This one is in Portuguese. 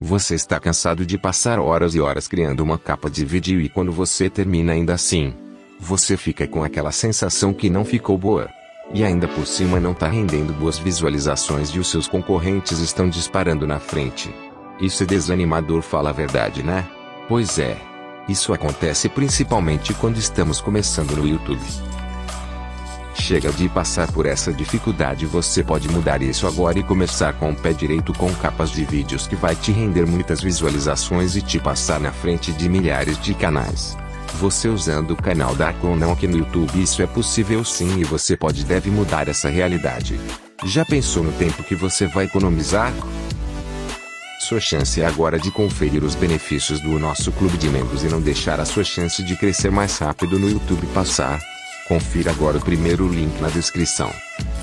Você está cansado de passar horas e horas criando uma capa de vídeo e quando você termina ainda assim, você fica com aquela sensação que não ficou boa. E ainda por cima não está rendendo boas visualizações e os seus concorrentes estão disparando na frente. Isso é desanimador, fala a verdade, né? Pois é. Isso acontece principalmente quando estamos começando no YouTube. Chega de passar por essa dificuldade, você pode mudar isso agora e começar com o pé direito com capas de vídeos que vai te render muitas visualizações e te passar na frente de milhares de canais. Você usando o canal da ou não aqui no YouTube, isso é possível sim, e você pode e deve mudar essa realidade. Já pensou no tempo que você vai economizar? Sua chance é agora de conferir os benefícios do nosso clube de membros e não deixar a sua chance de crescer mais rápido no YouTube passar. Confira agora o primeiro link na descrição.